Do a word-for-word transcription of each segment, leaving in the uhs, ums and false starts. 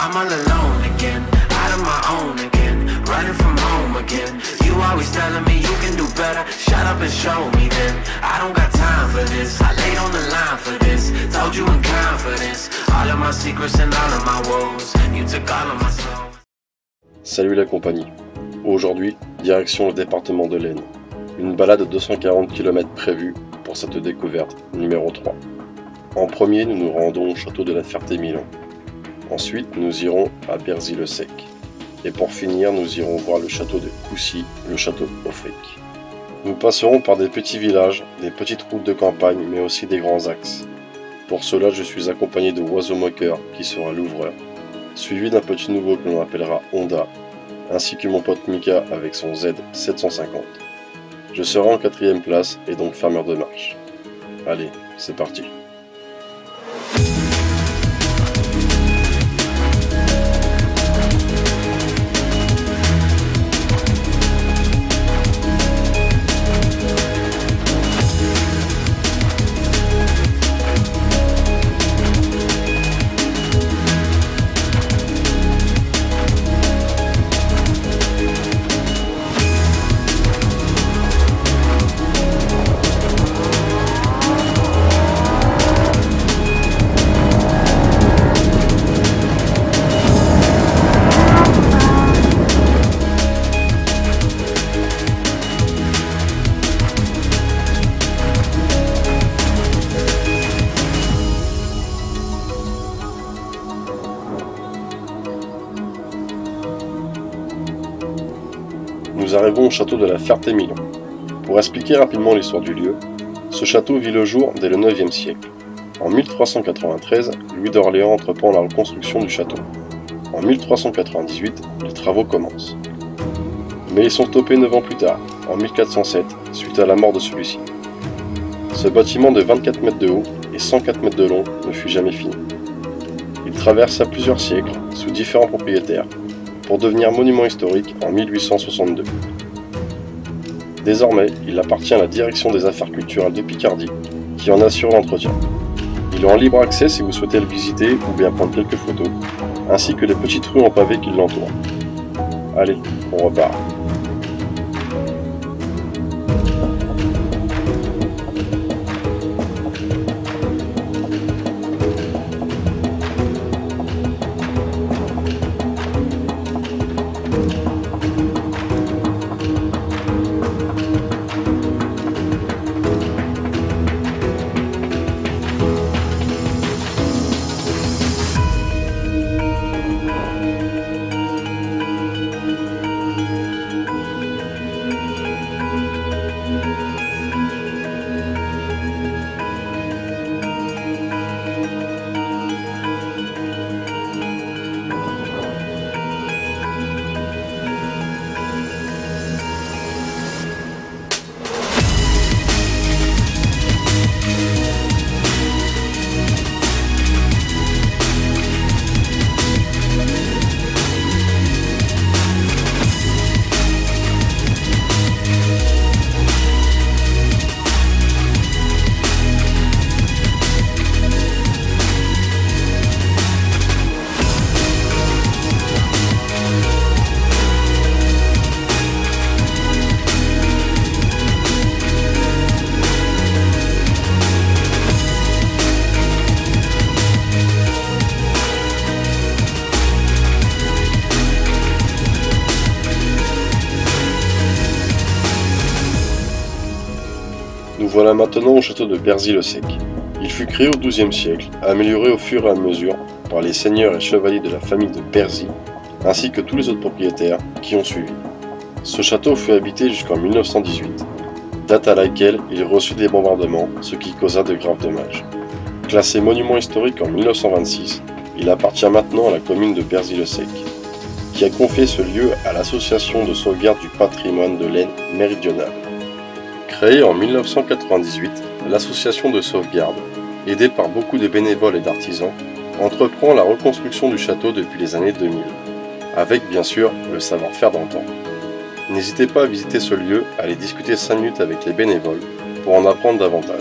I'm all alone again, out of my own again, running from home again. You always telling me you can do better, shut up and show me then. I don't got time for this, I laid on the line for this, told you in confidence, all of my secrets and all of my woes, you took all of my soul. Salut la compagnie. Aujourd'hui, direction le département de l'Aisne. Une balade de deux cent quarante kilomètres prévue pour cette découverte numéro trois. En premier, nous nous rendons au château de la Ferté-Milon. Ensuite, nous irons à Berzy-le-Sec. Et pour finir, nous irons voir le château de Coucy, le château Offric. Nous passerons par des petits villages, des petites routes de campagne, mais aussi des grands axes. Pour cela, je suis accompagné de Oiseau Moqueur, qui sera l'ouvreur, suivi d'un petit nouveau que l'on appellera Honda, ainsi que mon pote Mika avec son Z sept cent cinquante. Je serai en quatrième place et donc fermeur de marche. Allez, c'est parti. Nous arrivons au château de la Ferté-Milon. Pour expliquer rapidement l'histoire du lieu, ce château vit le jour dès le neuvième siècle. En mille trois cent quatre-vingt-treize, Louis d'Orléans entreprend la reconstruction du château. En mille trois cent quatre-vingt-dix-huit, les travaux commencent. Mais ils sont stoppés neuf ans plus tard, en mille quatre cent sept, suite à la mort de celui-ci. Ce bâtiment de vingt-quatre mètres de haut et cent quatre mètres de long ne fut jamais fini. Il traversa plusieurs siècles, sous différents propriétaires, pour devenir monument historique en mille huit cent soixante-deux. Désormais, il appartient à la direction des affaires culturelles de Picardie, qui en assure l'entretien. Il est en libre accès si vous souhaitez le visiter ou bien prendre quelques photos, ainsi que les petites rues en pavé qui l'entourent. Allez, on repart. Nous voilà maintenant au château de Berzy-le-Sec. Il fut créé au douzième siècle, amélioré au fur et à mesure par les seigneurs et chevaliers de la famille de Berzy, ainsi que tous les autres propriétaires qui ont suivi. Ce château fut habité jusqu'en mille neuf cent dix-huit, date à laquelle il reçut des bombardements, ce qui causa de graves dommages. Classé monument historique en mille neuf cent vingt-six, il appartient maintenant à la commune de Berzy-le-Sec, qui a confié ce lieu à l'association de sauvegarde du patrimoine de l'Aisne méridionale. Créée en mille neuf cent quatre-vingt-dix-huit, l'association de sauvegarde, aidée par beaucoup de bénévoles et d'artisans, entreprend la reconstruction du château depuis les années deux mille, avec bien sûr le savoir-faire d'antan. N'hésitez pas à visiter ce lieu, à aller discuter cinq minutes avec les bénévoles pour en apprendre davantage.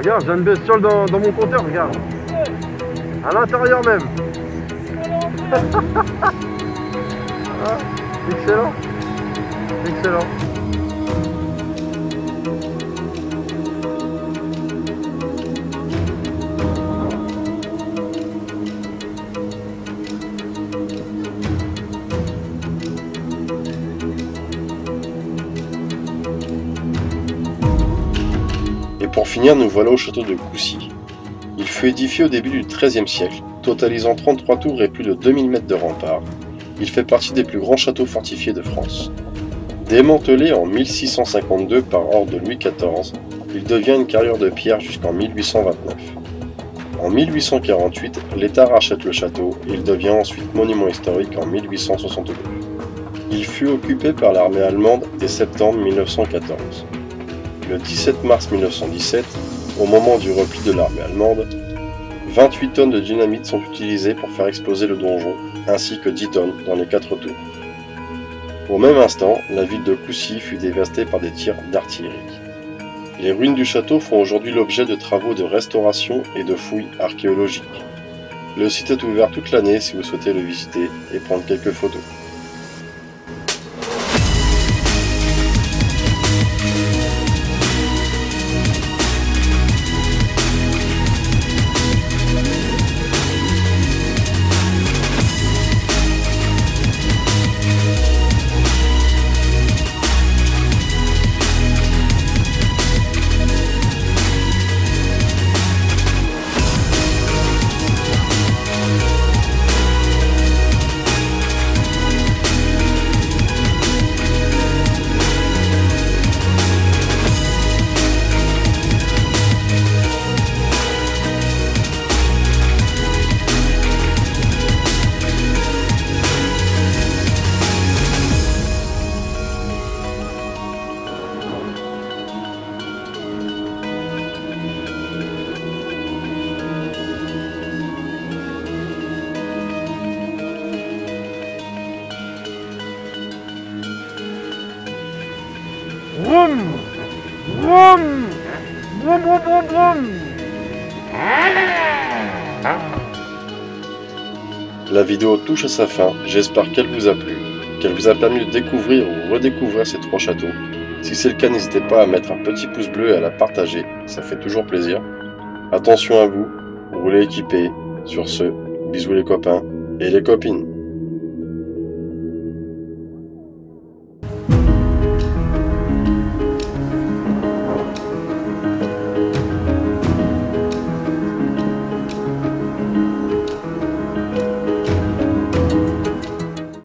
Regarde, j'ai une bestiole dans, dans mon compteur, regarde. À l'intérieur même. Ah, excellent. Excellent. Et pour finir, nous voilà au château de Coucy. Il fut édifié au début du treizième siècle, totalisant trente-trois tours et plus de deux mille mètres de remparts. Il fait partie des plus grands châteaux fortifiés de France. Démantelé en mille six cent cinquante-deux par ordre de Louis quatorze, il devient une carrière de pierre jusqu'en mille huit cent vingt-neuf. En mille huit cent quarante-huit, l'État rachète le château et il devient ensuite monument historique en mille huit cent soixante-deux. Il fut occupé par l'armée allemande dès septembre mille neuf cent quatorze. Le dix-sept mars mille neuf cent dix-sept, au moment du repli de l'armée allemande, vingt-huit tonnes de dynamite sont utilisées pour faire exploser le donjon, ainsi que dix tonnes dans les quatre tours. Au même instant, la ville de Coucy fut dévastée par des tirs d'artillerie. Les ruines du château font aujourd'hui l'objet de travaux de restauration et de fouilles archéologiques. Le site est ouvert toute l'année si vous souhaitez le visiter et prendre quelques photos. Vroom! Vroom! Vroom, vroom, vroom, vroom! La vidéo touche à sa fin, j'espère qu'elle vous a plu, qu'elle vous a permis de découvrir ou redécouvrir ces trois châteaux. Si c'est le cas, n'hésitez pas à mettre un petit pouce bleu et à la partager, ça fait toujours plaisir. Attention à vous, roulez équipés. Sur ce, bisous les copains et les copines.